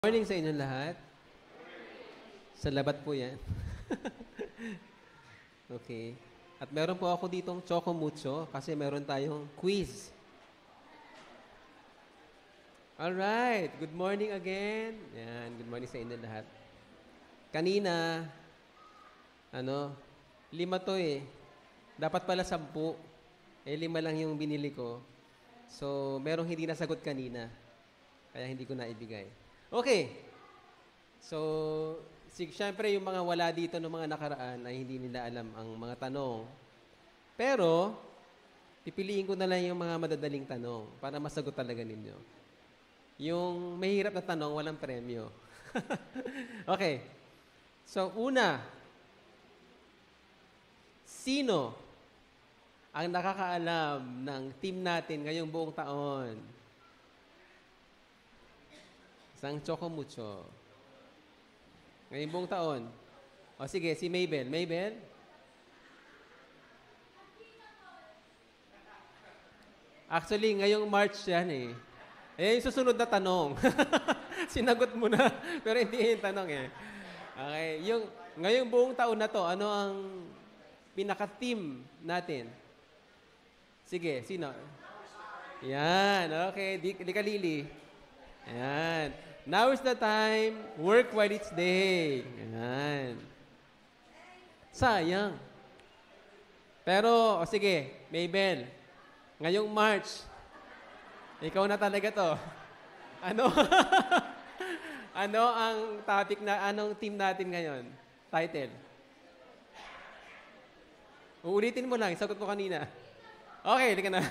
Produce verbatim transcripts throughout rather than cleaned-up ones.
Morning sa inyong lahat. Sa labat po yan. Okay. At meron po ako ditong Choco Mucho kasi meron tayong quiz. Alright. Good morning again. Yan. Good morning sa inyong lahat. Kanina, ano, lima to eh. Dapat pala sampu. Eh, lima lang yung binili ko. So, merong hindi nasagot kanina. Kaya hindi ko naibigay. Okay. So, sig- syempre yung mga wala dito ng mga nakaraan ay hindi nila alam ang mga tanong. Pero, pipiliin ko na lang yung mga madadaling tanong para masagot talaga ninyo. Yung mahirap na tanong, walang premyo. Okay. So, una, sino ang nakakaalam ng team natin ngayong buong taon? Isang Choco Mucho. Ngayong buong taon. O sige, si Maybel. Maybel? Actually, ngayong March yan eh. Eh, yung susunod na tanong. Sinagot mo na, pero hindi yung tanong eh. Okay, yung ngayong buong taon na to, ano ang pinaka-team natin? Sige, sino? Yan, okay. Di, di ka lili. Yan. Now is the time, work while it's day. Yan. Sayang. Pero, o sige, Maybel, ngayong March, ikaw na talaga to. Ano? Ano ang topic na, anong team natin ngayon? Title? Uulitin mo lang, sagot ko kanina. Okay, hindi ka na.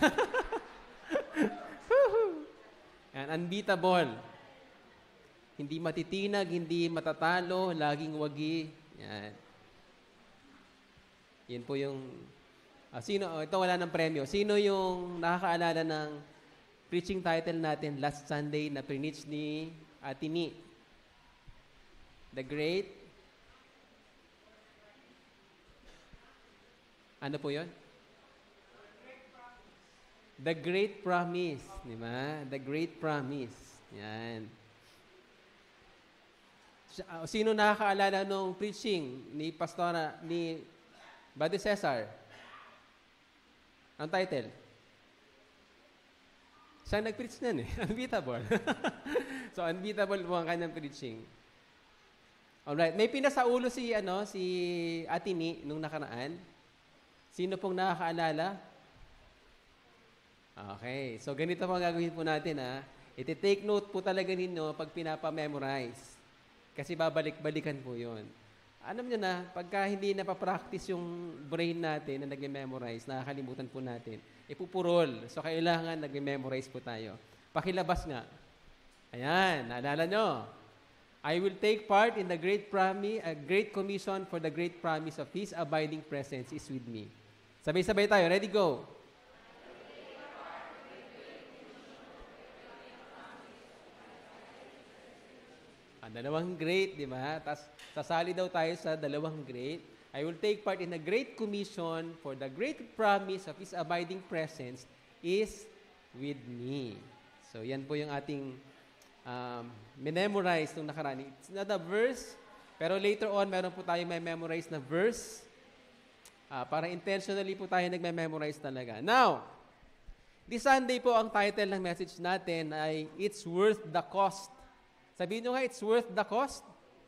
Yan, unbeatable. Hindi matitinag, hindi matatalo, laging wagi. Yan. Yan po yung... Uh, sino, oh, ito wala ng premyo. Sino yung nakakaalala ng preaching title natin last Sunday na preach ni Atini? The Great... Ano po yun? The Great Promise. Di ba? The Great Promise. Yan. Sino nakakaalala nung preaching ni Pastora, ni Buddy Cesar? Ang title? Siya nag-preach niyan eh. Unbeatable. So, unbeatable po ang kanyang preaching. Alright. May pinasaulo si, ano, si Atini nung nakaraan. Sino pong nakakaalala? Okay. So, ganito po ang gagawin po natin, ha. Iti-take note po talaga ninyo pag pinapa-memorize. Kasi babalik-balikan po yun. Alam nyo na, pagka hindi napapractice yung brain natin na nag-memorize, nakakalimutan po natin, ipupurol. So, kailangan nag-memorize po tayo. Pakilabas nga. Ayan, naalala nyo. I will take part in the great promise, a great commission for the great promise of His abiding presence is with me. Sabay-sabay tayo. Ready, go. Dalawang great, di ba? Tapos, sasali daw tayo sa dalawang great. I will take part in the great commission for the great promise of His abiding presence is with me. So, yan po yung ating um, memorize nung nakaraan. It's not a verse, pero later on, meron po tayo may memorize na verse. Uh, para intentionally po tayo nagme-memorize talaga. Now, this Sunday po, ang title ng message natin ay It's Worth the Cost. Sabihin nyo nga, it's worth the cost.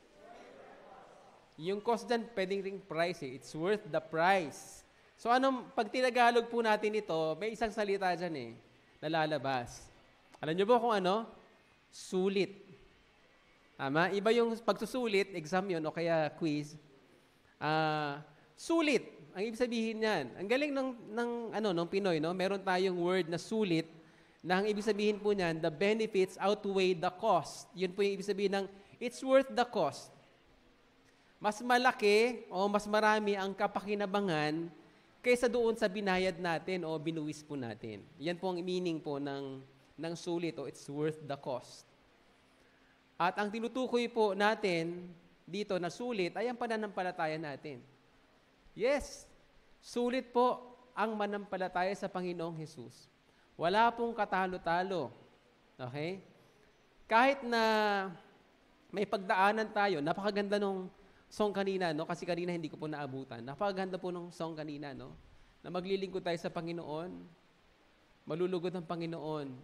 Yung cost dyan, pwedeng ring price eh. It's worth the price. So anong, pag tinagalog po natin ito, may isang salita dyan eh, nalalabas. Alam nyo ba kung ano? Sulit. Tama? Iba yung pagsusulit, exam yun, o kaya quiz. Uh, sulit. Ang ibig sabihin yan. Ang galing ng, ng, ano, ng Pinoy, no? Meron tayong word na sulit, na ang ibig sabihin po niyan, the benefits outweigh the cost. Yun po yung ibig sabihin ng, it's worth the cost. Mas malaki o mas marami ang kapakinabangan kaysa doon sa binayad natin o binuwis po natin. Yan po ang meaning po ng, ng sulit o it's worth the cost. At ang tinutukoy po natin dito na sulit ay ang pananampalataya natin. Yes, sulit po ang manampalataya sa Panginoong Hesus. Wala pong katalo-talo. Okay? Kahit na may pagdaanan tayo. Napakaganda nung song kanina, no? Kasi kanina hindi ko po naabutan. Napakaganda po nung song kanina, no? Na maglilingkod tayo sa Panginoon, malulugod ang Panginoon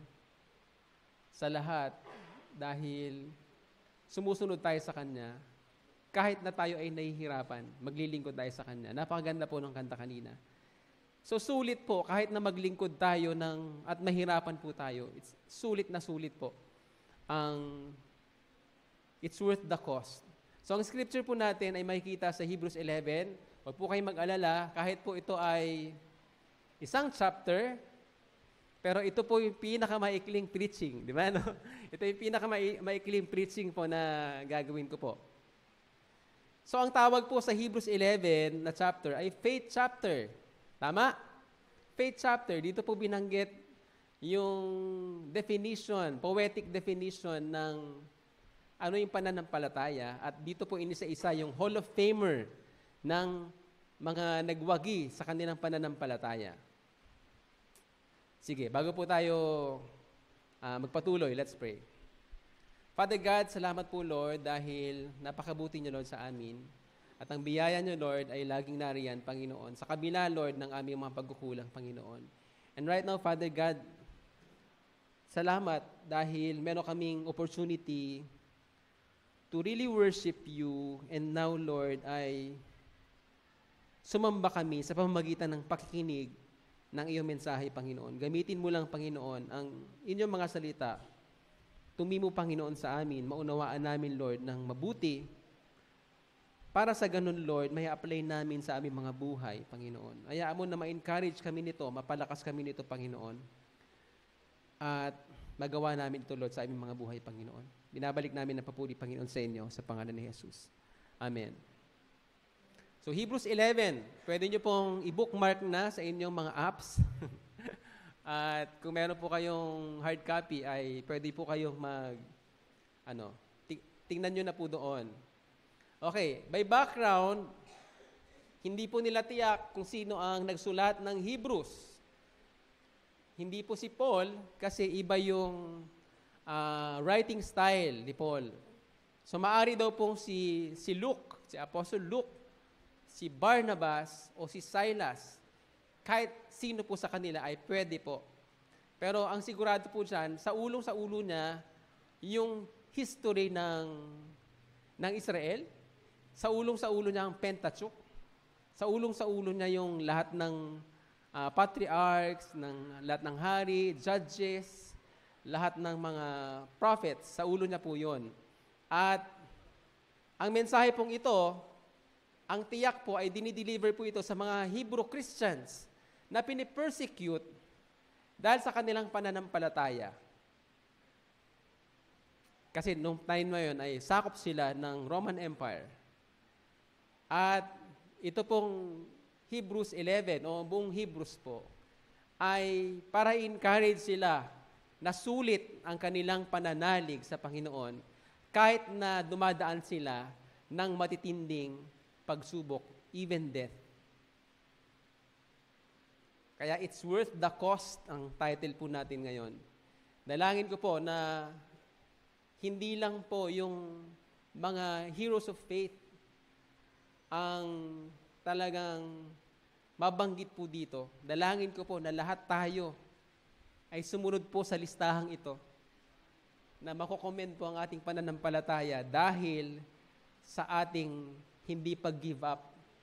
sa lahat dahil sumusunod tayo sa Kanya. Kahit na tayo ay nahihirapan, maglilingkod tayo sa Kanya. Napakaganda po ng kanta kanina. So sulit po, kahit na maglingkod tayo ng, at mahirapan po tayo, it's sulit na sulit po. Ang, it's worth the cost. So ang scripture po natin ay makikita sa Hebrews eleven. Huwag po kayong mag-alala, kahit po ito ay isang chapter, pero ito po yung pinakamaikling preaching. Di ba? No? Ito yung pinakamaikling preaching po na gagawin ko po. So ang tawag po sa Hebrews eleven na chapter ay faith chapter. Tama? Faith chapter. Dito po binanggit yung definition, poetic definition ng ano yung pananampalataya. At dito po inisa-isa yung Hall of Famer ng mga nagwagi sa kanilang pananampalataya. Sige, bago po tayo uh, magpatuloy, let's pray. Father God, salamat po Lord dahil napakabuti niyo Lord sa amin. At ang biyaya niyo, Lord, ay laging nariyan, Panginoon, sa kabila, Lord, ng aming mga pagkukulang, Panginoon. And right now, Father God, salamat dahil meron kaming opportunity to really worship you. And now, Lord, ay sumamba kami sa pamamagitan ng pakikinig ng iyong mensahe, Panginoon. Gamitin mo lang, Panginoon, ang inyong mga salita. Tumimo, Panginoon, sa amin. Maunawaan namin, Lord, ng mabuti. Para sa ganun, Lord, may apply namin sa aming mga buhay, Panginoon. Hayaan mo na ma-encourage kami nito, mapalakas kami nito, Panginoon. At magawa namin ito, Lord, sa aming mga buhay, Panginoon. Binabalik namin ang papuri, Panginoon, sa inyo, sa pangalan ni Jesus. Amen. So, Hebrews eleven, pwede nyo pong i-bookmark na sa inyong mga apps. At kung meron po kayong hard copy, ay pwede po kayong mag, ano, tingnan nyo na po doon. Okay, by background, hindi po nila tiyak kung sino ang nagsulat ng Hebrews. Hindi po si Paul kasi iba yung uh, writing style ni Paul. So maari daw pong si, si Luke, si Apostle Luke, si Barnabas o si Silas. Kahit sino po sa kanila ay pwede po. Pero ang sigurado po dyan, sa ulong sa ulo niya, yung history ng, ng Israel, sa ulong sa ulo niya ang Pentateuch. Sa ulong sa ulo niya yung lahat ng uh, patriarchs, ng lahat ng hari, judges, lahat ng mga prophets. Sa ulo niya po yun. At ang mensahe pong ito, ang tiyak po ay dinideliver po ito sa mga Hebrew Christians na pinipersecute dahil sa kanilang pananampalataya. Kasi nung time na yun ay sakop sila ng Roman Empire. At ito pong Hebrews eleven, o buong Hebrews po, ay para encourage sila na sulit ang kanilang pananalig sa Panginoon kahit na dumadaan sila ng matitinding pagsubok, even death. Kaya it's worth the cost ang title po natin ngayon. Dalangin ko po na hindi lang po yung mga heroes of faith ang talagang mabanggit po dito. Dalangin ko po na lahat tayo ay sumunod po sa listahang ito na makokomment po ang ating pananampalataya dahil sa ating hindi pag-give up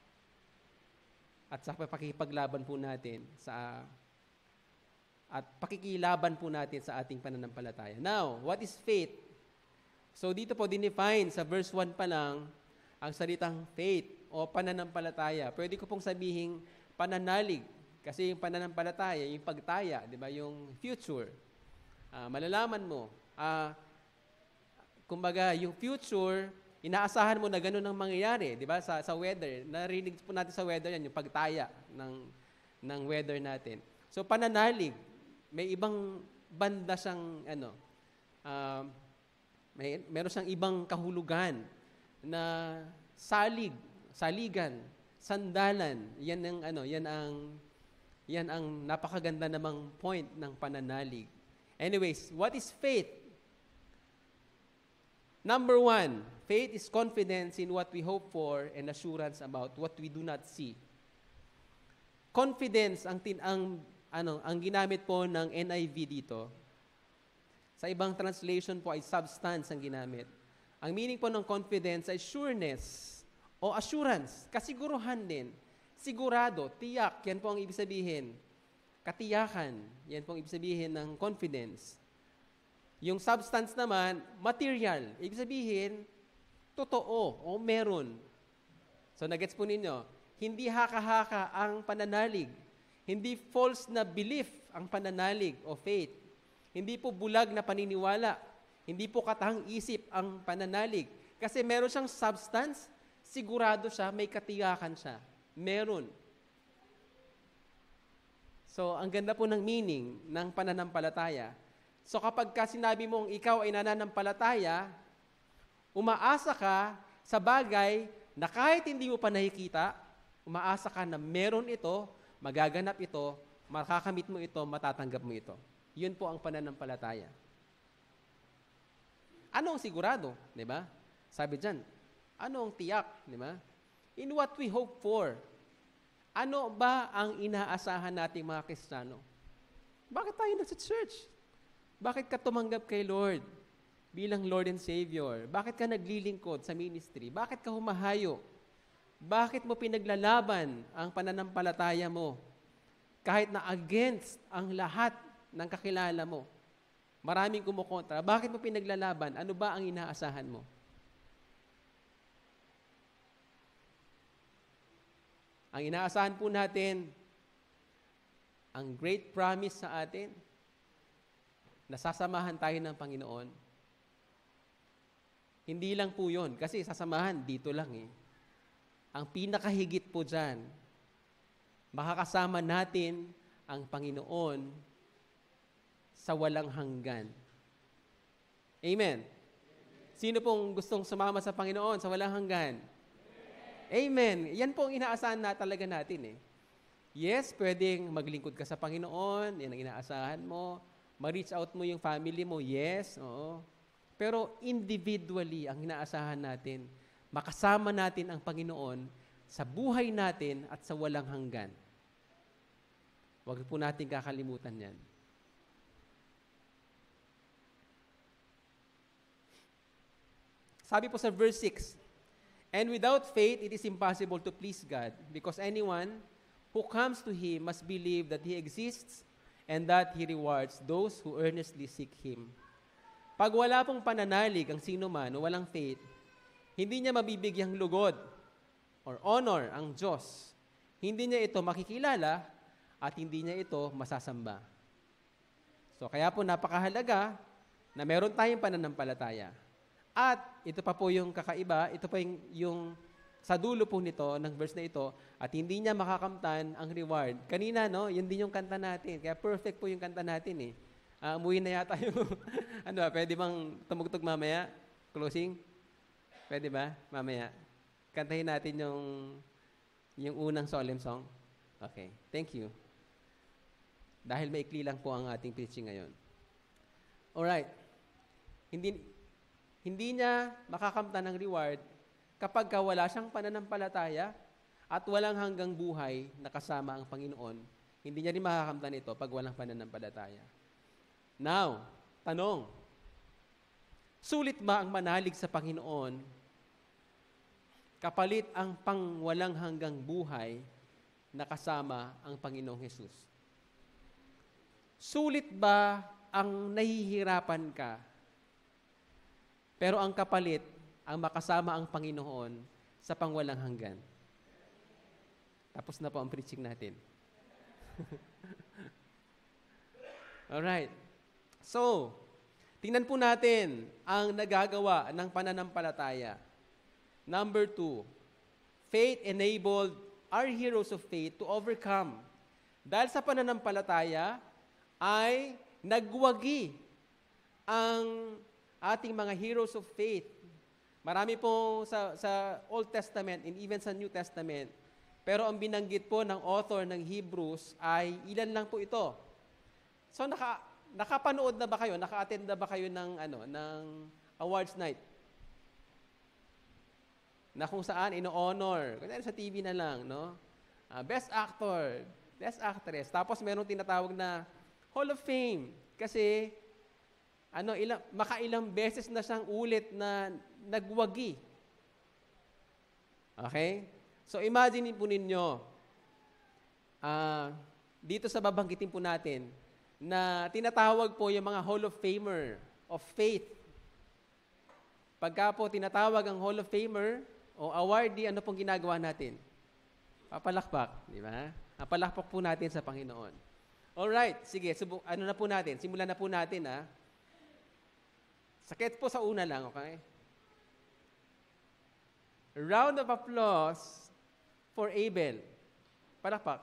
at sa pakikipaglaban po natin sa at pakikilaban po natin sa ating pananampalataya. Now, what is faith? So dito po dinefine sa verse one pa lang ang salitang faith o pananampalataya. Pwede ko pong sabihin pananalig kasi yung pananampalataya, yung pagtaya, di ba, yung future. Uh, malalaman mo. Uh, kumbaga, yung future, inaasahan mo na gano'n ang mangyayari, di ba, sa, sa weather. Narinig po natin sa weather yan, yung pagtaya ng, ng weather natin. So, pananalig, may ibang banda siyang, ano, uh, may, meron siyang ibang kahulugan na salig, saligan, sandalan. Yan ang ano, yan ang yan ang napakaganda namang point ng pananalig. Anyways, what is faith? Number one, faith is confidence in what we hope for and assurance about what we do not see. Confidence ang tin ang ano, ang ginamit po ng N I V dito. Sa ibang translation po ay substance ang ginamit. Ang meaning po ng confidence ay sureness o assurance, kasiguruhan din. Sigurado, tiyak, yan po ang ibig sabihin. Katiyakan, yan po ang ibig sabihin ng confidence. Yung substance naman, material. Ibig sabihin, totoo o meron. So, nagets po ninyo, hindi haka-haka ang pananalig. Hindi false na belief ang pananalig o faith. Hindi po bulag na paniniwala. Hindi po katahang isip ang pananalig. Kasi meron siyang substance, sigurado siya, may katiyakan siya. Meron. So, ang ganda po ng meaning ng pananampalataya. So, kapag ka sinabi mong ikaw ay nananampalataya, umaasa ka sa bagay na kahit hindi mo pa nakikita, umaasa ka na meron ito, magaganap ito, makakamit mo ito, matatanggap mo ito. Yun po ang pananampalataya. Ano ang sigurado? Diba? Sabi dyan, ano ang tiyak? Diba? In what we hope for. Ano ba ang inaasahan nating mga Kristiyano? Bakit tayo nasa-church? Bakit ka tumanggap kay Lord bilang Lord and Savior? Bakit ka naglilingkod sa ministry? Bakit ka humahayo? Bakit mo pinaglalaban ang pananampalataya mo? Kahit na against ang lahat ng kakilala mo. Maraming kumukontra. Bakit mo pinaglalaban? Ano ba ang inaasahan mo? Ang inaasahan po natin, ang great promise sa atin, nasasamahan tayo ng Panginoon. Hindi lang po yun, kasi sasamahan, dito lang eh. Ang pinakahigit po dyan, makakasama natin ang Panginoon sa walang hanggan. Amen. Sino pong gustong sumama sa Panginoon sa walang hanggan? Amen. Yan po ang inaasahan na talaga natin eh. Yes, pwedeng maglingkod ka sa Panginoon, yan ang inaasahan mo. Ma-reach out mo yung family mo, yes, oo. Pero individually, ang inaasahan natin, makasama natin ang Panginoon sa buhay natin at sa walang hanggan. Huwag po natin kakalimutan yan. Sabi po sa verse six, and without faith, it is impossible to please God, because anyone who comes to Him must believe that He exists and that He rewards those who earnestly seek Him. Pag wala pong pananalig ang sino man o walang faith, hindi niya mabibigyang lugod or honor ang Diyos. Hindi niya ito makikilala at hindi niya ito masasamba. So kaya po napakahalaga na meron tayong pananampalataya. At ito pa po yung kakaiba, ito pa yung, yung sa dulo po nito, ng verse na ito, at hindi niya makakamtan ang reward. Kanina, no, yun din yung kanta natin. Kaya perfect po yung kanta natin eh. Uh, umuwi na yata yung, ano ba, pwede bang tumugtog mamaya? Closing? Pwede ba? Mamaya. Kantahin natin yung, yung unang solemn song. Okay, thank you. Dahil maikli lang po ang ating preaching ngayon. Alright. Hindi... Hindi niya makakamtan ng reward kapag wala siyang pananampalataya at walang hanggang buhay na kasama ang Panginoon. Hindi niya rin makakamtan ito pag walang pananampalataya. Now, tanong, sulit ba ang manalig sa Panginoon kapalit ang pang walang hanggang buhay na kasama ang Panginoong Hesus? Sulit ba ang nahihirapan ka pero ang kapalit, ang makasama ang Panginoon sa pangwalang hanggan? Tapos na po ang preaching natin. Alright. So, tingnan po natin ang nagagawa ng pananampalataya. Number two, faith enabled our heroes of faith to overcome. Dahil sa pananampalataya, ay nagwagi ang ating mga heroes of faith. Marami po sa, sa Old Testament and even sa New Testament. Pero ang binanggit po ng author ng Hebrews ay ilan lang po ito. So naka, nakapanood na ba kayo? Naka-attend na ba kayo ng, ano, ng awards night? na kung saan ino-honor. Kunyari sa T V na lang, no? Uh, best actor, best actress. Tapos merong tinatawag na Hall of Fame. Kasi, ano, ilang, makailang beses na siyang ulit na nagwagi. Okay? So, imagine po ninyo, uh, dito sa babanggitin po natin, na tinatawag po yung mga Hall of Famer of Faith. Pagka po tinatawag ang Hall of Famer o awardee, ano pong ginagawa natin? Papalakpak, di ba? Papalakpak po natin sa Panginoon. Alright, sige, subu- ano na po natin? Simulan na po natin, ha? Sakit po sa una lang, okay? Round of applause for Abel. Palakpak.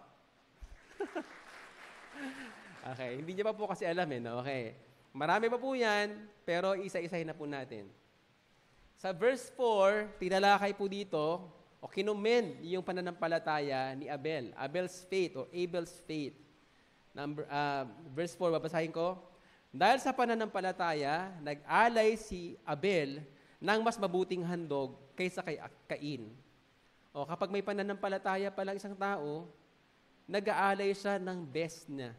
Okay, hindi niya pa po kasi alam, eh, no? Okay. Marami pa po yan, pero isa-isahin na po natin. Sa verse four, tinalakay po dito, o kinumen yung pananampalataya ni Abel. Abel's faith, o Abel's faith. Number, uh, verse four, babasahin ko. Dahil sa pananampalataya, nag-alay si Abel ng mas mabuting handog kaysa kay Cain. O kapag may pananampalataya pa lang isang tao, nag-aalay siya ng best niya.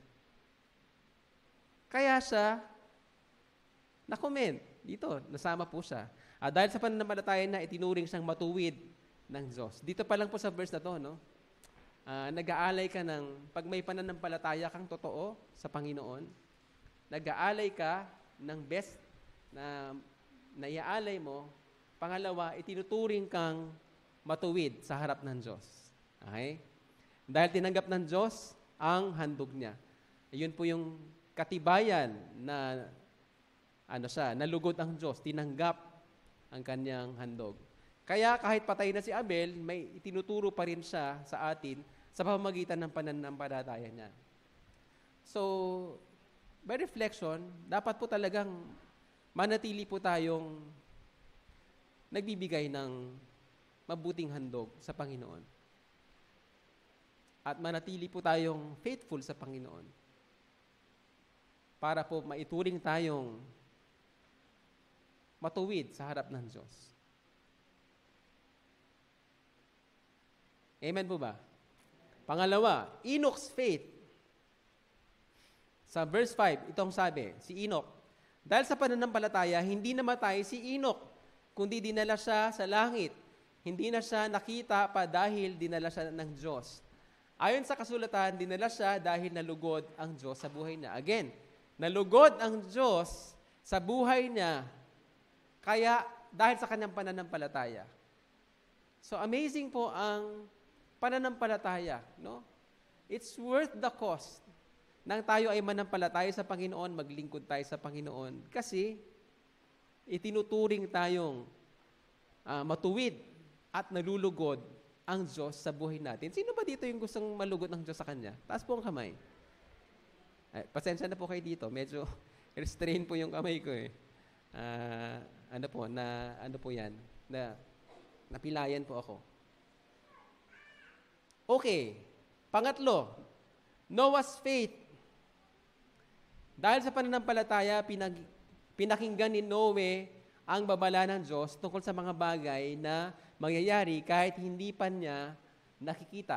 Kaya siya, na-comment. Dito, nasama po siya. Ah, dahil sa pananampalataya na itinuring siyang matuwid ng Diyos. Dito pa lang po sa verse na to, no? Ah, nag-aalay ka ng, pag may pananampalataya kang totoo sa Panginoon, nag-aalay ka ng best na naiaalay mo. Pangalawa, itinuturing kang matuwid sa harap ng Diyos. Okay? Dahil tinanggap ng Diyos ang handog niya. Ayun po yung katibayan na ano siya, nalugod ang Diyos, tinanggap ang kanyang handog. Kaya kahit patay na si Abel, may itinuturo pa rin siya sa atin sa pamamagitan ng pananampalataya niya. So, by reflection, dapat po talagang manatili po tayong nagbibigay ng mabuting handog sa Panginoon. At manatili po tayong faithful sa Panginoon para po maituring tayong matuwid sa harap ng Diyos. Amen po ba? Pangalawa, Enoch's faith. Sa verse five, itong sabi, si Enoch, dahil sa pananampalataya, hindi namatay si Enoch, kundi dinala siya sa langit. Hindi na siya nakita pa dahil dinala siya ng Diyos. Ayon sa kasulatan, dinala siya dahil nalugod ang Diyos sa buhay niya. Again, nalugod ang Diyos sa buhay niya, kaya dahil sa kanyang pananampalataya. So amazing po ang pananampalataya, no? It's worth the cost nang tayo ay manampalataya sa Panginoon, maglingkod tayo sa Panginoon. Kasi itinuturing tayong uh, matuwid at nalulugod ang Diyos sa buhay natin. Sino ba dito yung gustong malugod ng Diyos sa Kanya? Taas po ang kamay. Ay, pasensya na po kayo dito. Medyo restrain po yung kamay ko eh. Uh, ano po, na, ano po yan? Na, napilayan po ako. Okay. Pangatlo, Noah's faith. Dahil sa pananampalataya, pinag, pinakinggan ni Noe ang babala ng Diyos tungkol sa mga bagay na mangyayari kahit hindi pa niya nakikita.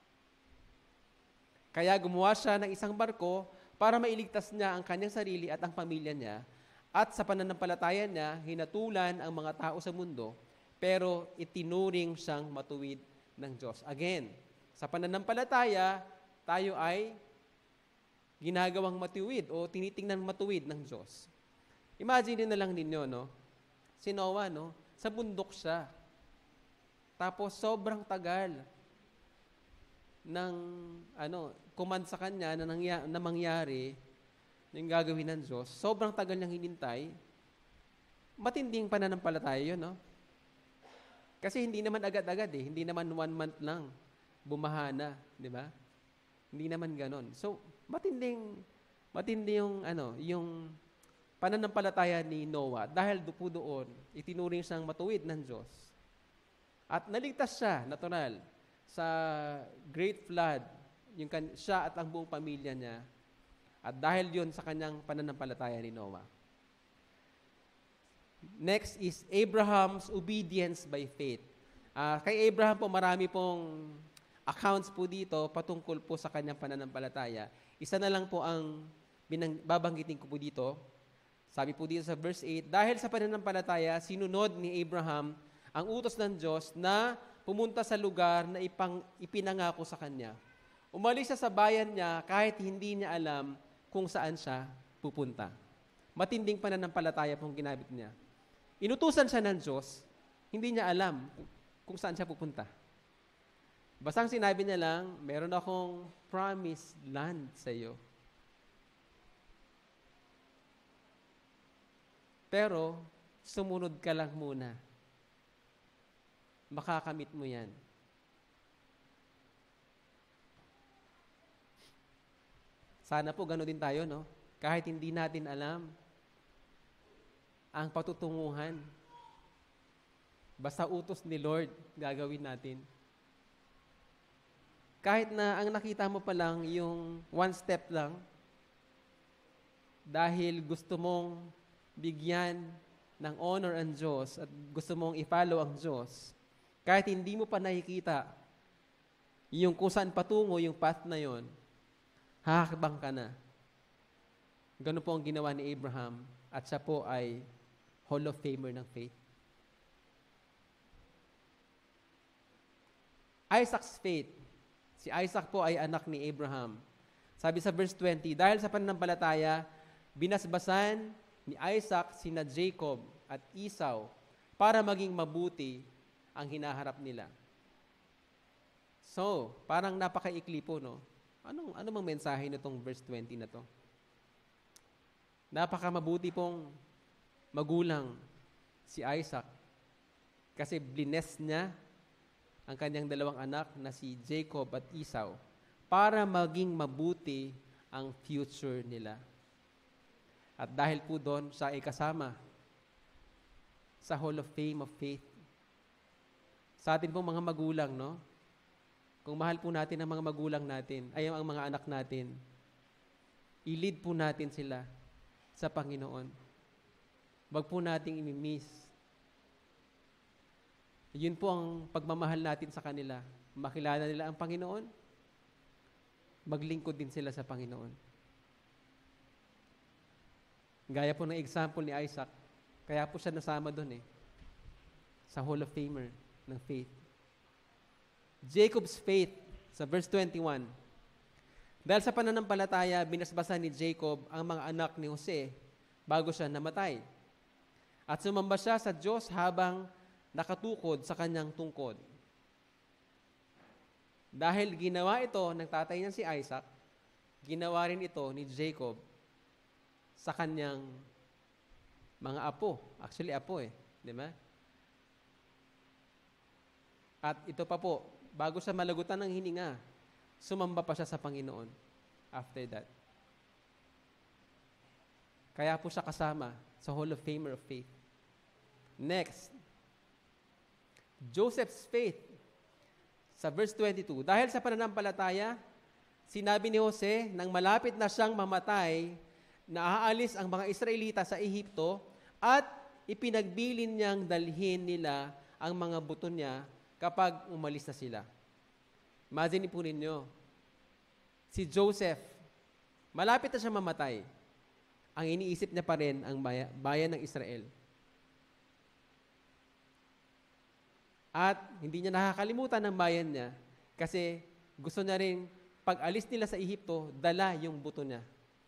Kaya gumawa siya ng isang barko para mailigtas niya ang kanyang sarili at ang pamilya niya. At sa pananampalataya niya, hinatulan ang mga tao sa mundo, pero itinuring siyang matuwid ng Diyos. Again, sa pananampalataya, tayo ay ginagawang matuwid o tinitingnan matuwid ng Diyos. Imagine na lang ninyo, no? Si Noah, no? Sa bundok siya. Tapos sobrang tagal ng ano, command sa kanya na, nangya, na mangyari yung gagawin ng Diyos. Sobrang tagal niyang hinintay. Matinding pananampalataya yun, no? Kasi hindi naman agad-agad eh. Hindi naman one month lang bumaha na, di ba? Hindi naman ganon. So, matinding, matindi yung, ano, yung pananampalataya ni Noah. Dahil po doon, itinuring siyang matuwid ng Diyos. At naligtas siya, natural, sa great flood, yung kan- siya at ang buong pamilya niya. At dahil yun sa kanyang pananampalataya ni Noah. Next is Abraham's obedience by faith. Ah, kay Abraham po, marami pong accounts po dito patungkol po sa kanyang pananampalataya. Isa na lang po ang binang, babanggitin ko po dito. Sabi po dito sa verse eight, dahil sa pananampalataya, sinunod ni Abraham ang utos ng Diyos na pumunta sa lugar na ipang, ipinangako sa kanya. Umalis siya sa bayan niya kahit hindi niya alam kung saan siya pupunta. Matinding pananampalataya pong ginamit niya. Inutusan siya ng Diyos, hindi niya alam kung saan siya pupunta. Basang sinabi niya lang, meron akong promised land sa iyo. Pero, sumunod ka lang muna. Makakamit mo yan. Sana po gano'n din tayo, no? Kahit hindi natin alam ang patutunguhan. Basta utos ni Lord, gagawin natin. Kahit na ang nakita mo pa lang yung one step lang, dahil gusto mong bigyan ng honor ang Diyos at gusto mong i-follow ang Diyos, kahit hindi mo pa nakikita yung kung saan patungo yung path na yon, hakakbang ka na. Ganun po ang ginawa ni Abraham at siya po ay Hall of Famer ng faith. Isaac's faith. Si Isaac po ay anak ni Abraham. Sabi sa verse twenty, dahil sa pananampalataya, binasbasan ni Isaac sina Jacob at Esau para maging mabuti ang hinaharap nila. So, parang napakaikli po, no? Anong, ano mang mensahe nitong verse twenty na to? Napakamabuti pong magulang si Isaac kasi blines niya ang kanyang dalawang anak na si Jacob at Esau para maging mabuti ang future nila. At dahil po doon, siya ay kasama sa Hall of Fame of Faith. Sa atin po mga magulang, no? Kung mahal po natin ang mga magulang natin, ay ang mga anak natin, i-lead po natin sila sa Panginoon. Wag po nating imimiss. Yun po ang pagmamahal natin sa kanila. Makilala nila ang Panginoon, maglingkod din sila sa Panginoon. Gaya po ng example ni Isaac, kaya po siya nasama doon eh, sa Hall of Famer ng faith. Jacob's faith, sa verse twenty-one, dahil sa pananampalataya, binasbasan ni Jacob ang mga anak ni Jose bago siya namatay. At sumamba siya sa Diyos habang nakatukod sa kanyang tungkod. Dahil ginawa ito ng tatay niya si Isaac, ginawa rin ito ni Jacob sa kanyang mga apo. Actually, apo eh. Di ba? At ito pa po, bago siya malagutan ng hininga, sumamba pa siya sa Panginoon after that. Kaya po siya kasama sa Hall of Famer of Faith. Next, Joseph's faith. Sa verse twenty-two, dahil sa pananampalataya, sinabi ni Jose, nang malapit na siyang mamatay, na aalis ang mga Israelita sa Ehipto at ipinagbilin niyang dalhin nila ang mga buto niya kapag umalis na sila. Imagine po ninyo, si Joseph, malapit na siya mamatay, ang iniisip niya pa rin ang bayan ng Israel. At hindi niya nakakalimutan ng bayan niya kasi gusto niya rin pag alis nila sa Ehipto, dala yung buto niya.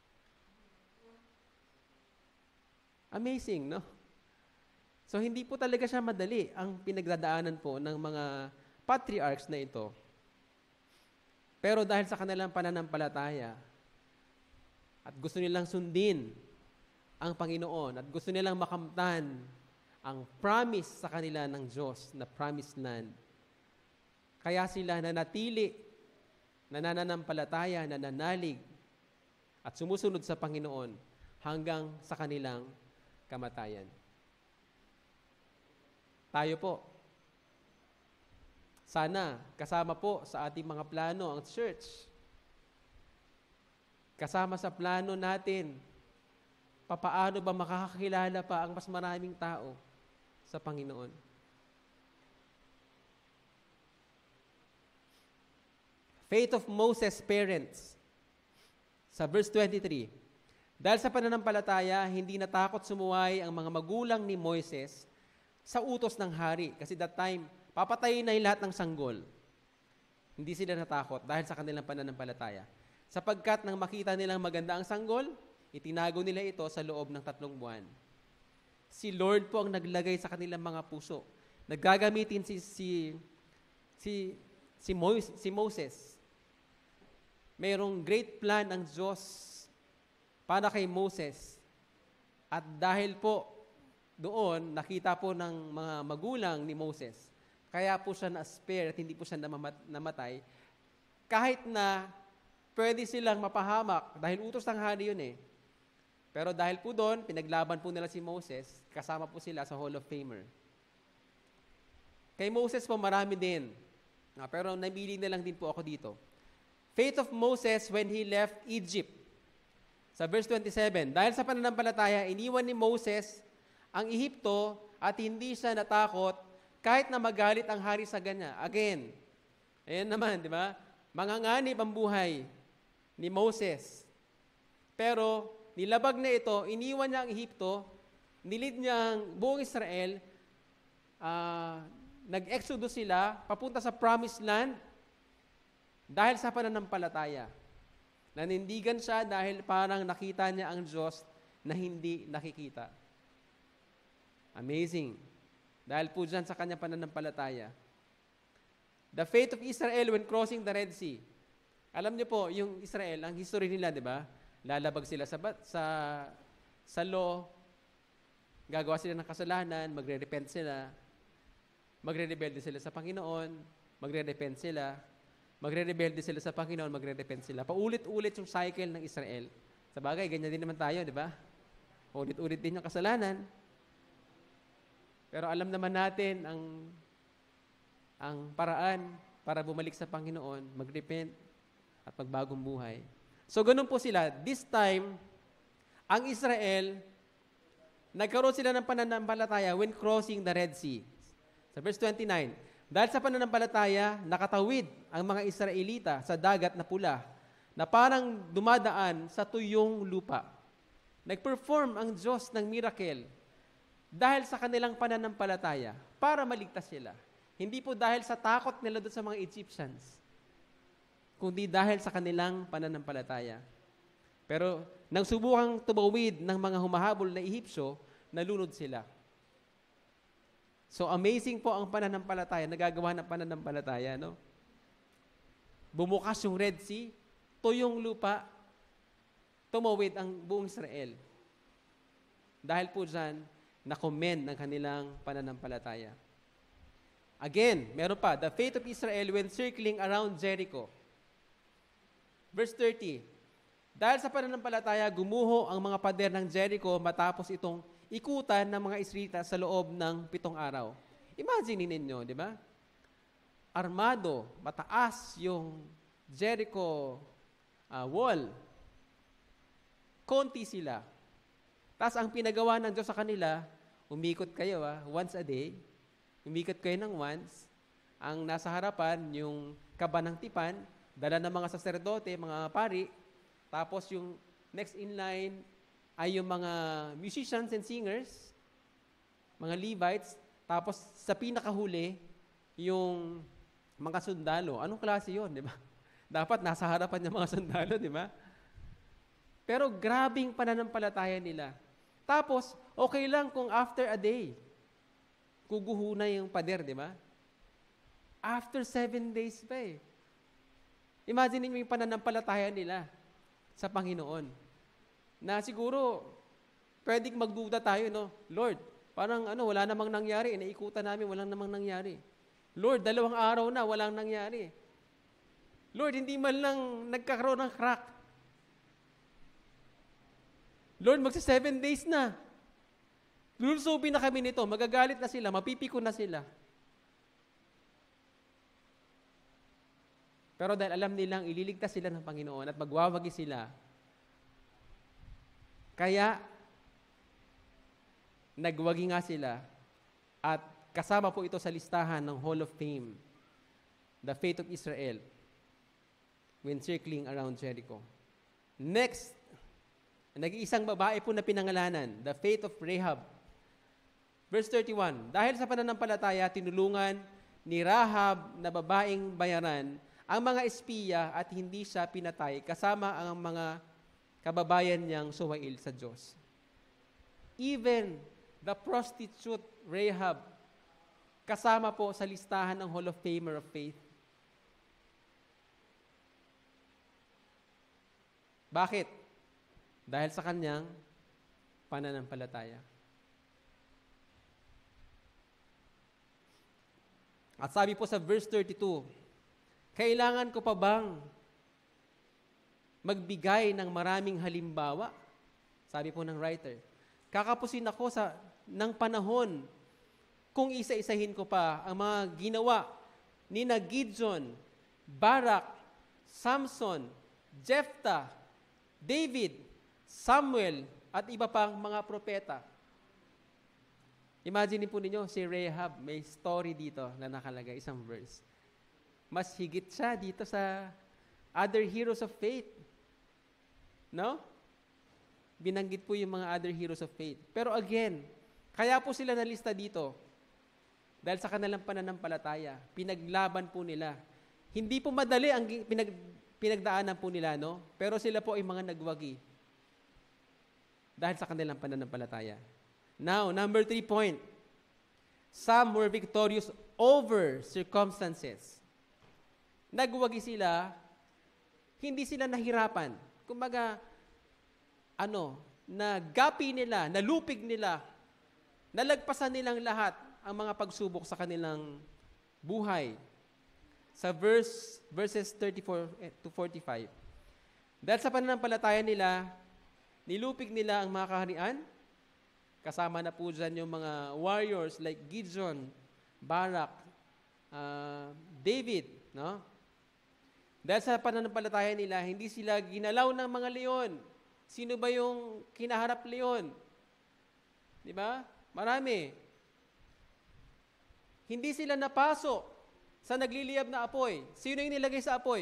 Amazing, no? So, hindi po talaga siya madali ang pinagdadaanan po ng mga patriarchs na ito. Pero dahil sa kanilang pananampalataya at gusto nilang sundin ang Panginoon at gusto nilang makamtan ang promise sa kanila ng Diyos na promised land, kaya sila nanatili, nananampalataya, nananalig at sumusunod sa Panginoon hanggang sa kanilang kamatayan. Tayo po, sana kasama po sa ating mga plano ang church. Kasama sa plano natin, papaano ba makakakilala pa ang mas maraming tao sa Panginoon? Faith of Moses' parents. Sa verse twenty-three, dahil sa pananampalataya, hindi natakot sumuway ang mga magulang ni Moises sa utos ng hari. Kasi that time, papatayin na yung lahat ng sanggol. Hindi sila natakot dahil sa kanilang pananampalataya. Sapagkat nang makita nilang maganda ang sanggol, itinago nila ito sa loob ng tatlong buwan. Si Lord po ang naglagay sa kanilang mga puso. Naggagamitin si si si si, Mois, si Moses. Mayroong great plan ang Diyos para kay Moses. At dahil po doon, nakita po ng mga magulang ni Moses, kaya po siya na-spare at hindi po siya namatay, kahit na pwede silang mapahamak dahil utos ng hari yun eh. Pero dahil po doon, pinaglaban po nila si Moses, kasama po sila sa Hall of Famer. Kay Moses po marami din. Ah, pero namili na lang din po ako dito. Faith of Moses when he left Egypt. Sa verse twenty-seven, dahil sa pananampalataya, iniwan ni Moses ang Ehipto at hindi siya natakot kahit na magalit ang hari sa kanya. Again, ayan naman, di ba? Manganganib ang buhay ni Moses. Pero nilabag na ito, iniwan niya ang Ehipto, nilid niya ang buong Israel, uh, nag-exodus sila, papunta sa promised land, dahil sa pananampalataya. Nanindigan siya dahil parang nakita niya ang Diyos na hindi nakikita. Amazing. Dahil po dyan sa kanya pananampalataya. The faith of Israel when crossing the Red Sea. Alam niyo po, yung Israel, ang history nila, di ba? Lalabag sila sa, sa, sa law, gagawa sila ng kasalanan, magre-repent sila, magre-rebelde sila sa Panginoon, magre-repent sila, magre-rebelde sila sa Panginoon, magre-repent sila. Paulit-ulit yung cycle ng Israel. Sa bagay, ganyan din naman tayo, di ba? Ulit-ulit din yung kasalanan. Pero alam naman natin ang ang paraan para bumalik sa Panginoon, mag-repent at magbagong buhay. So, ganun po sila. This time, ang Israel, nagkaroon sila ng pananampalataya when crossing the Red Sea. Sa verse twenty-nine, dahil sa pananampalataya, nakatawid ang mga Israelita sa dagat na pula na parang dumadaan sa tuyong lupa. Nag-perform ang Diyos ng miracle dahil sa kanilang pananampalataya para maligtas sila. Hindi po dahil sa takot nila doon sa mga Egyptians, kundi dahil sa kanilang pananampalataya. Pero nang subukang tumawid ng mga humahabol na Ehipsyo, nalunod sila. So amazing po ang pananampalataya, nagagawa ng pananampalataya, no? Bumukas yung Red Sea, tuyong lupa, tumawid ang buong Israel. Dahil po dyan, na-commend ng kanilang pananampalataya. Again, meron pa, the faith of Israel when circling around Jericho. Verse thirty, dahil sa pananampalataya, gumuho ang mga pader ng Jericho matapos itong ikutan ng mga Israelita sa loob ng pitong araw. Imagine ninyo, di ba? Armado, mataas yung Jericho uh, wall. Konti sila. Tapos ang pinagawa ng Diyos sa kanila, umikot kayo ah, once a day. Umikot kayo ng once. Ang nasa harapan, yung kaba ng tipan, dala ng mga saserdote, mga pari. Tapos yung next in line ay yung mga musicians and singers, mga Levites. Tapos sa pinakahuli, yung mga sundalo. Anong klase yun, di ba? Dapat nasa harapan yung mga sundalo, di ba? Pero grabing pananampalataya nila. Tapos, okay lang kung after a day, kuguho na yung pader, di ba? After seven days pa eh. Imagine niyo yung pananampalataya nila sa Panginoon. Na siguro, pwedeng magduda tayo, no? Lord, parang ano, wala namang nangyari. Inaikutan namin, walang namang nangyari. Lord, dalawang araw na, walang nangyari. Lord, hindi man lang nagkakaroon ng crack. Lord, magsa seven days na. Lulusobin na kami nito, magagalit na sila, mapipiko na sila. Pero dahil alam nilang ililigtas sila ng Panginoon at magwawagi sila, kaya nagwagi nga sila at kasama po ito sa listahan ng Hall of Fame, the faith of Israel. when circling around Jericho. Next, nag-iisang babae po na pinangalanan, the faith of Rahab. Verse thirty-one, dahil sa pananampalataya, tinulungan ni Rahab na babaeng bayaran ang mga espiya at hindi siya pinatay kasama ang mga kababayan niyang suwail sa Diyos. Even the prostitute Rahab, kasama po sa listahan ng Hall of Famer of Faith. Bakit? Dahil sa kanyang pananampalataya. At sabi po sa verse thirty-two, kailangan ko pa bang magbigay ng maraming halimbawa? Sabi po ng writer, kakapusin ako sa ng panahon kung isa-isahin ko pa ang mga ginawa ni na Gideon, Barak, Samson, Jephthah, David, Samuel, at iba pang mga propeta. Imagine po ninyo, si Rahab, may story dito na nakalagay, isang verse. Mas higit siya dito sa other heroes of faith. No? Binanggit po yung mga other heroes of faith. Pero again, kaya po sila nalista dito. Dahil sa kanilang pananampalataya, pinaglaban po nila. Hindi po madali ang pinag, pinagdaanan po nila, no? Pero sila po ay mga nagwagi. Dahil sa kanilang pananampalataya. Now, number three point. Some were victorious over circumstances. Nagwagi sila, hindi sila nahirapan. Kumbaga, ano, nagapi nila, nalupig nila, nalagpasan nilang lahat ang mga pagsubok sa kanilang buhay. Sa verse verses thirty-four to forty-five. Dahil sa pananampalataya nila, nilupig nila ang mga kaharian. Kasama na po dyan yung mga warriors like Gideon, Barak, uh, David. No? Dahil sa pananampalataya nila, hindi sila ginalaw ng mga leon. Sino ba yung kinaharap leon? Di ba? Marami. Hindi sila napaso sa nagliliyab na apoy. Sino yung nilagay sa apoy?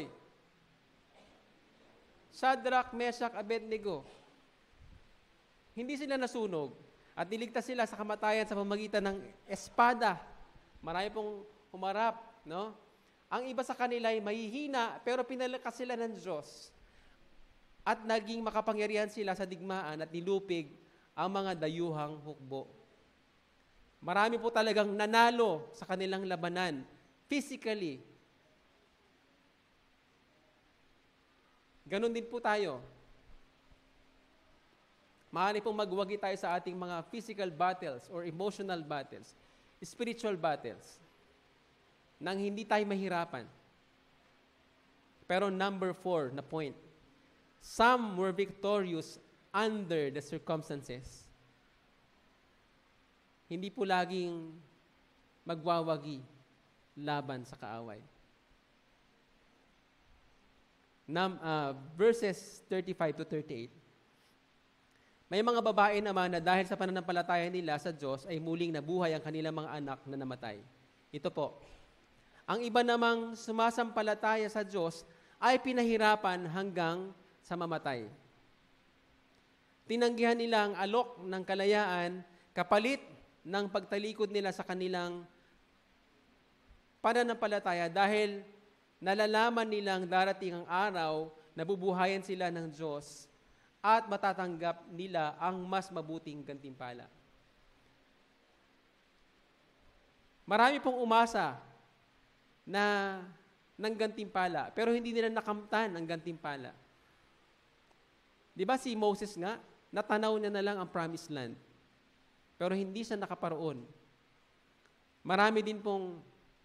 Shadrach, Meshach, Abednego. Hindi sila nasunog. At niligtas sila sa kamatayan sa pamamagitan ng espada. Marami pong humarap. No? Ang iba sa kanila ay mahihina, pero pinalakas sila ng Diyos. At naging makapangyarihan sila sa digmaan at nilupig ang mga dayuhang hukbo. Marami po talagang nanalo sa kanilang labanan, physically. Ganon din po tayo. Maaari pong magwagi tayo sa ating mga physical battles or emotional battles, spiritual battles, nang hindi tayo mahirapan. Pero number four na point, some were victorious under the circumstances. Hindi po laging magwawagi laban sa kaaway. Num, uh, verses thirty-five to thirty-eight. May mga babae naman na dahil sa pananampalataya nila sa Diyos ay muling nabuhay ang kanilang mga anak na namatay. Ito po. Ang iba namang sumasampalataya sa Diyos ay pinahirapan hanggang sa mamatay. Tinanggihan nila ang alok ng kalayaan kapalit ng pagtalikod nila sa kanilang pananampalataya dahil nalalaman nilang darating ang araw na bubuhayan sila ng Diyos at matatanggap nila ang mas mabuting gantimpala. Marami pong umasa na ng gantimpala, pero hindi nila nakamtan ang gantimpala. Di ba si Moses nga, natanaw niya na lang ang promised land, pero hindi siya nakaparoon. Marami din pong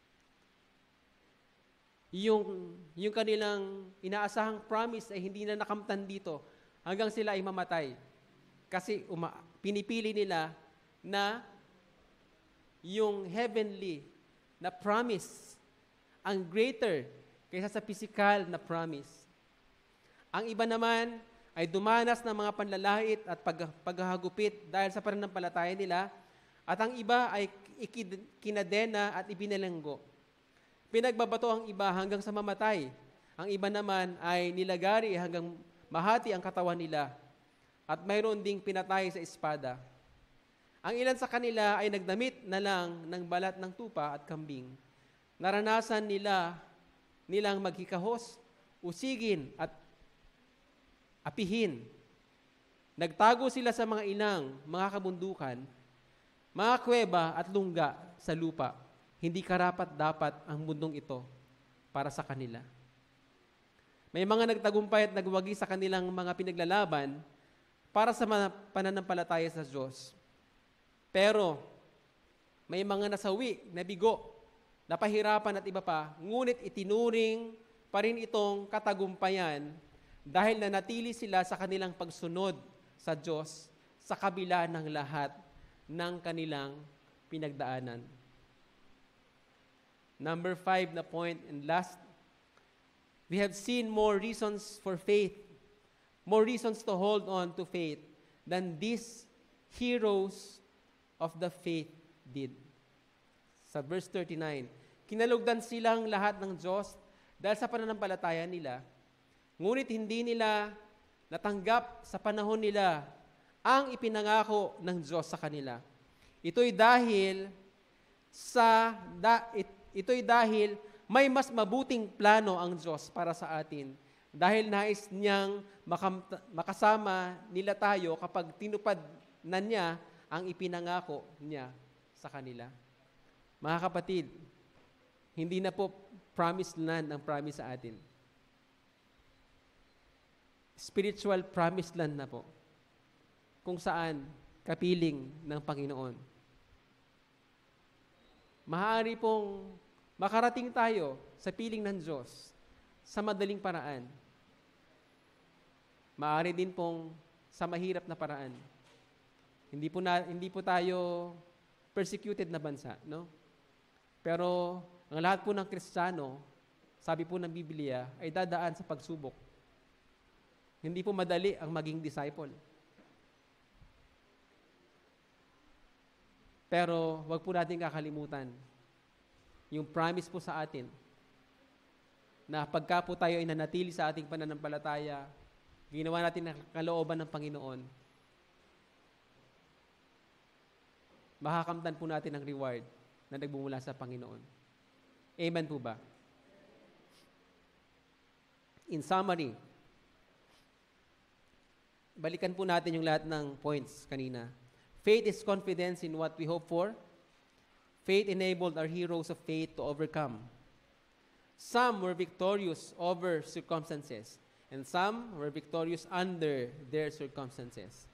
yung, yung kanilang inaasahang promise ay hindi na nakamtan dito, hanggang sila ay mamatay. Kasi uma, pinipili nila na yung heavenly na promise ang greater kaysa sa physical na promise. Ang iba naman ay dumanas ng mga panlalait at pag, paghahagupit dahil sa pananampalataya nila, at ang iba ay ikid, kinadena at ibinalanggo. Pinagbabato ang iba hanggang sa mamatay, Ang iba naman ay nilagari hanggang mahati ang katawan nila at mayroon ding pinatay sa espada. Ang ilan sa kanila ay nagdamit na lang ng balat ng tupa at kambing. Naranasan nila nilang maghikahos, usigin at apihin. Nagtago sila sa mga inang, mga kabundukan, mga kuweba at lungga sa lupa. Hindi karapat-dapat ang mundong ito para sa kanila. May mga nagtagumpay at nagwagi sa kanilang mga pinaglalaban para sa mga pananampalataya sa Diyos. Pero may mga nasawi, nabigo, napahirapan at iba pa, ngunit itinuring pa rin itong katagumpayan dahil nanatili sila sa kanilang pagsunod sa Diyos sa kabila ng lahat ng kanilang pinagdaanan. Number five na point and last, we have seen more reasons for faith, more reasons to hold on to faith than these heroes of the faith did. Sa verse thirty-nine, kinalugdan silang lahat ng Diyos dahil sa pananampalataya nila, ngunit hindi nila natanggap sa panahon nila ang ipinangako ng Diyos sa kanila. Ito'y dahil sa da, it, ito'y dahil may mas mabuting plano ang Diyos para sa atin. Dahil nais niyang makam, makasama nila tayo kapag tinupad na niya ang ipinangako niya sa kanila. Mga kapatid, hindi na po promised land ang promise sa atin. Spiritual promised land na po, kung saan kapiling ng Panginoon. Maaari pong makarating tayo sa piling ng Diyos sa madaling paraan. Maaari din pong sa mahirap na paraan. Hindi po na, hindi po tayo persecuted na bansa, no? Pero ang lahat po ng Kristiyano, sabi po ng Biblia, ay dadaan sa pagsubok. Hindi po madali ang maging disciple. Pero wag po natin kakalimutan yung promise po sa atin na pagka po tayo ay nanatili sa ating pananampalataya, ginawa natin ang kalooban ng Panginoon, makakamtan po natin ang reward na nagbumula sa Panginoon. Amen po ba? In summary, balikan po natin yung lahat ng points kanina. Faith is confidence in what we hope for. Faith enabled our heroes of faith to overcome. Some were victorious over circumstances, and some were victorious under their circumstances.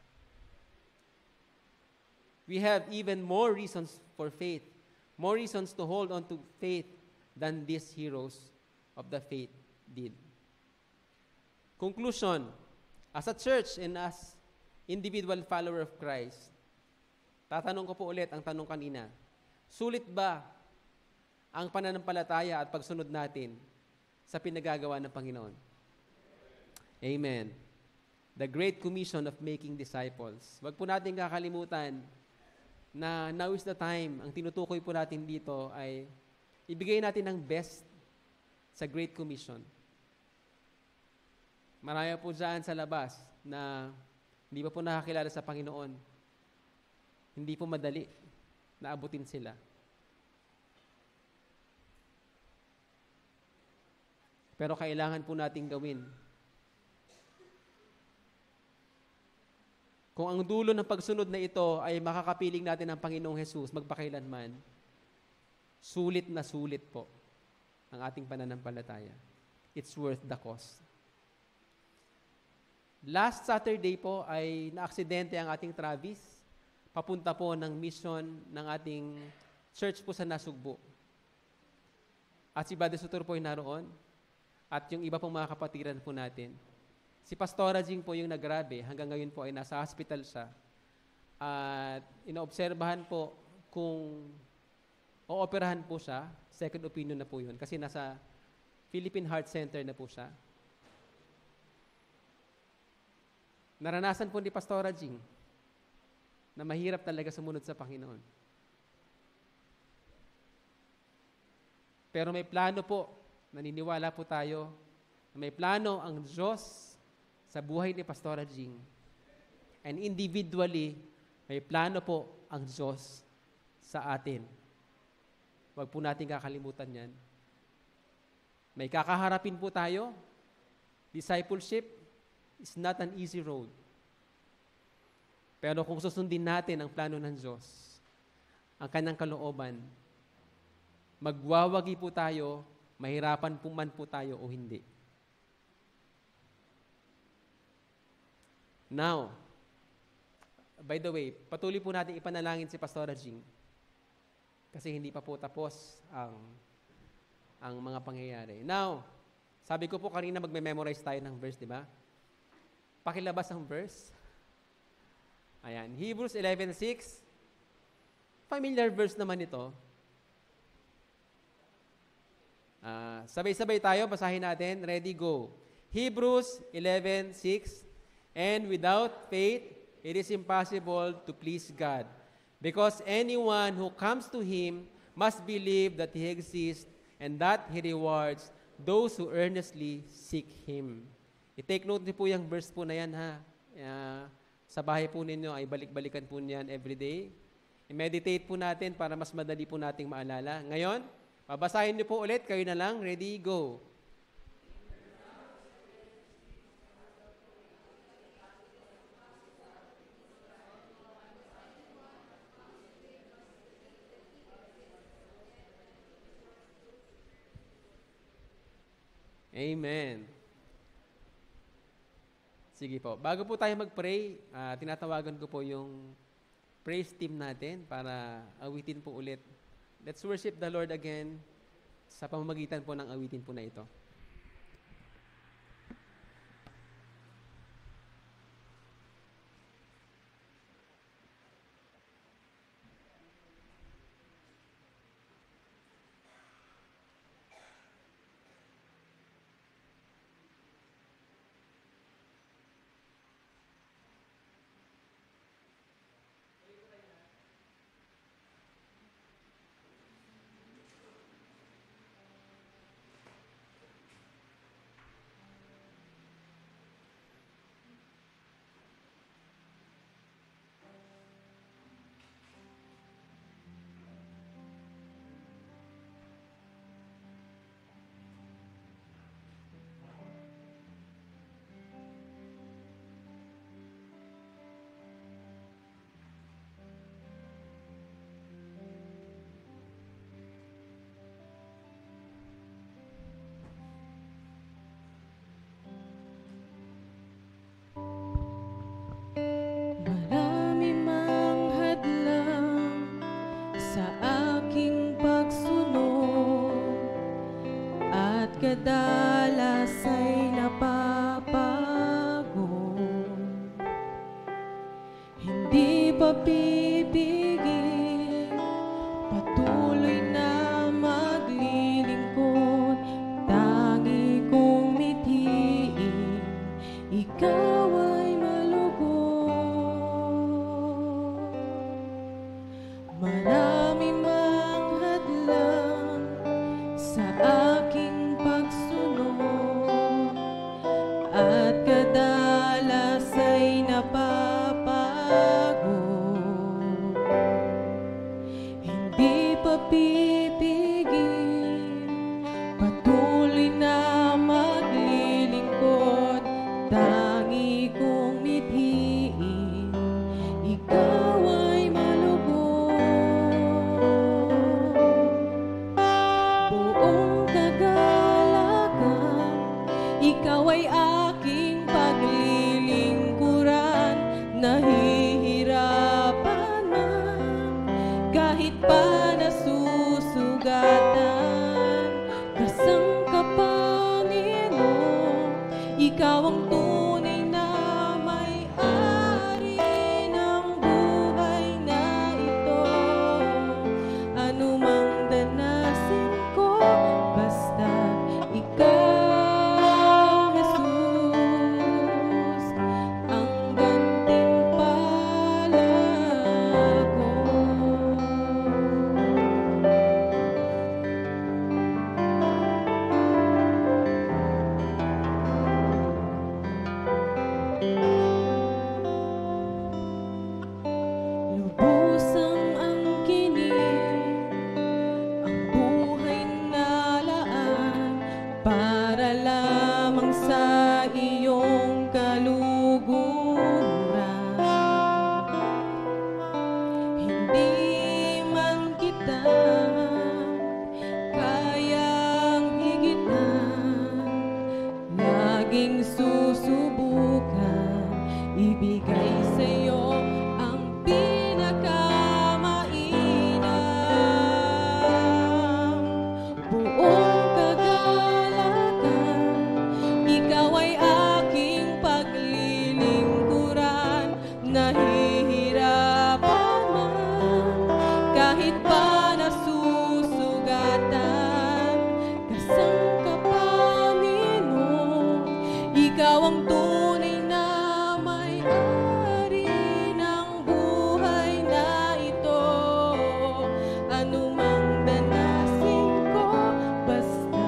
We have even more reasons for faith, more reasons to hold on to faith than these heroes of the faith did. Conclusion, as a church and as individual follower of Christ, tatanong ko po ulit ang tanong kanina, sulit ba ang pananampalataya at pagsunod natin sa pinagagawa ng Panginoon? Amen. The Great Commission of making disciples. Wag po natin kakalimutan na now is the time, ang tinutukoy po natin dito ay ibigay natin ang best sa Great Commission. Marami po dyan sa labas na hindi pa po nakakilala sa Panginoon. Hindi po madali na abutin sila. Pero kailangan po nating gawin. Kung ang dulo ng pagsunod na ito ay makakapiling natin ang Panginoong Hesus magpakailanman, sulit na sulit po ang ating pananampalataya. It's worth the cost. Last Saturday po ay naaksidente ang ating Travis, papunta po ng mission ng ating church po sa Nasugbo. At si Brother Sutor po ay naroon, at yung iba pong mga kapatiran po natin. Si Pastora Jing po yung nagrabe, hanggang ngayon po ay nasa hospital siya. At inoobserbahan po kung ooperahan po siya, second opinion na po yun, kasi nasa Philippine Heart Center na po siya. Naranasan po ni Pastora Jing na mahirap talaga sumunod sa Panginoon. Pero may plano po, naniniwala po tayo May plano ang Diyos sa buhay ni Pastora Jing. And individually, may plano po ang Diyos sa atin. Huwag po natin kakalimutan yan. May kakaharapin po tayo. Discipleship is not an easy road. Pero kung susundin natin ang plano ng Diyos, ang kanyang kalooban, magwawagi po tayo, mahirapan po man po tayo o hindi. Now, by the way, patuloy po natin ipanalangin si Pastora Jing kasi hindi pa po tapos ang ang mga pangyayari. Now, sabi ko po kanina magme-memorize tayo ng verse, di ba? Pakilabas ang verse. Ayan, Hebrews eleven six. Familiar verse naman ito. Uh, sabay-sabay tayo, basahin natin. Ready, go. Hebrews eleven six. And without faith, it is impossible to please God. Because anyone who comes to Him must believe that He exists and that He rewards those who earnestly seek Him. I-take note niyo po yung verse po na yan, ha. Uh, sa bahay po ninyo ay balik-balikan po niyan everyday. I-meditate po natin para mas madali po nating maalala. Ngayon, babasahin niyo po ulit. Kayo na lang. Ready, go. Amen. Sige po. Bago po tayo mag-pray, uh, tinatawagan ko po yung praise team natin para awitin po ulit. Let's worship the Lord again sa pamamagitan po ng awitin po na ito. Kadalas ay napapago, hindi pa pipigil, patuloy na maglilingkod, tangi kong mithiin, ikaw ay malugod. Marami mang hadlang sa aking pagsunod at kadalas ay napapagod, hindi pa pipigil, patuloy na maglilingkod, tangi kong mithiin, ikaw ay malugod. Buong buong kagalakan. Ikaw ay aking paglilingkuran, nahihirapan man, kahit pa nasusugatan. Kasang ka, Panginoon, ikaw ang tunay na may-ari ng buhay na ito. Anumang danasin ko, basta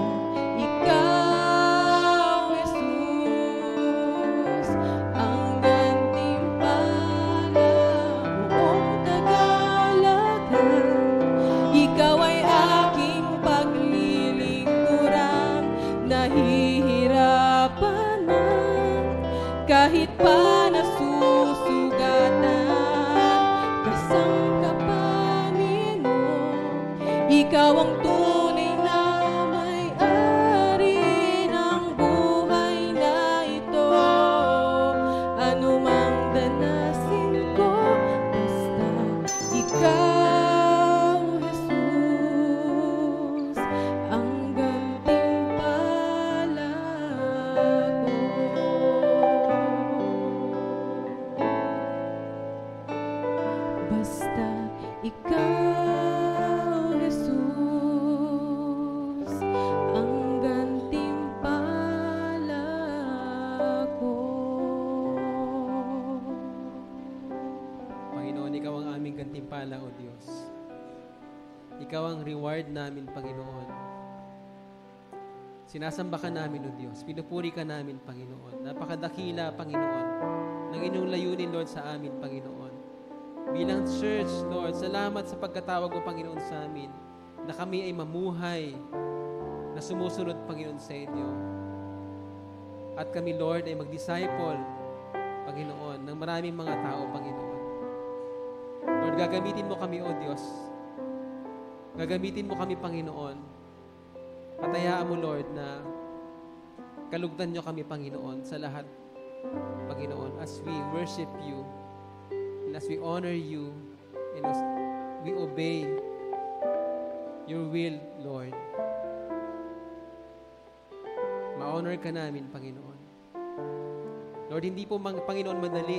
ikaw, Jesus, ang gantimpala. Buong kagalakan, ikaw ay aking paglilingkuran, nahihirapan man, kahit pa nasusugatan. Kasang ka, Panginoon, ikaw ang tunay na may-ari ng buhay na ito. Anumang danasin ko, basta ikaw, Jesus, ang gantimpala ko. Basta ikaw, Jesus, ang gantimpala ko. Panginoon, ikaw ang aming gantimpala, O Diyos. Ikaw ang reward namin, Panginoon. Sinasamba ka namin, O Diyos. Pinupuri ka namin, Panginoon. Napakadakila, Panginoon, ng inyong layunin, Lord, sa amin, Panginoon. Bilang church, Lord, salamat sa pagkatawag mo, Panginoon, sa amin, na kami ay mamuhay, na sumusunod, Panginoon, sa inyo. At kami, Lord, ay mag-disciple, Panginoon, ng maraming mga tao, Panginoon. Lord, gagamitin mo kami, O Diyos. Gagamitin mo kami, Panginoon. At hayaan mo, Lord, na kalugdan nyo kami, Panginoon, sa lahat, Panginoon, as we worship you, and as we honor you, and as we obey your will, Lord. Ma-honor ka namin, Panginoon. Lord, hindi po, Panginoon, madali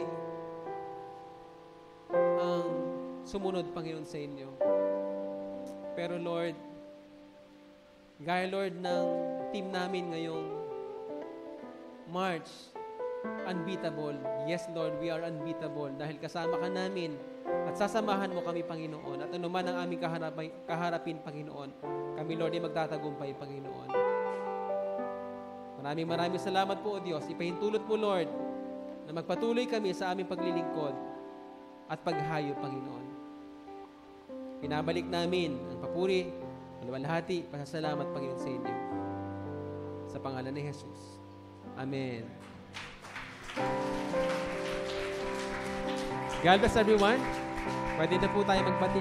ang sumunod, Panginoon, sa inyo. Pero, Lord, gaya, Lord, ng team namin ngayong March, unbeatable. Yes, Lord, we are unbeatable dahil kasama ka namin at sasamahan mo kami, Panginoon. At anuman ang aming kaharapin, kaharapin, Panginoon, kami, Lord, ay magtatagumpay, Panginoon. Maraming maraming salamat po, O Diyos. Ipahintulot mo, Lord, na magpatuloy kami sa aming paglilingkod at paghayo, Panginoon. Pinabalik namin ang papuri, maluwalhati, pasasalamat, Panginoon, sa inyo. Sa pangalan ni Jesus. Amen. God bless everyone. Pwede na po tayo magpati.